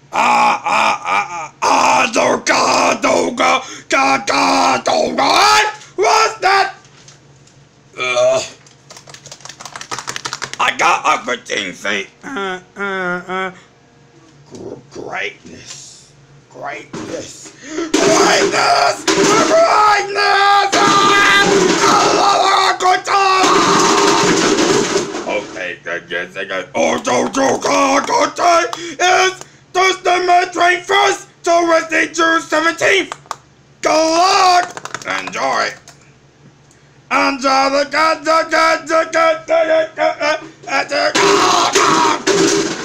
What's that? I got everything, see? Greatness. Greatness. Greatness! Greatness! Okay, yes, I got. Oh, is Thursday, May 21st to Wednesday, June 17th. Good luck! Enjoy! Enjoy the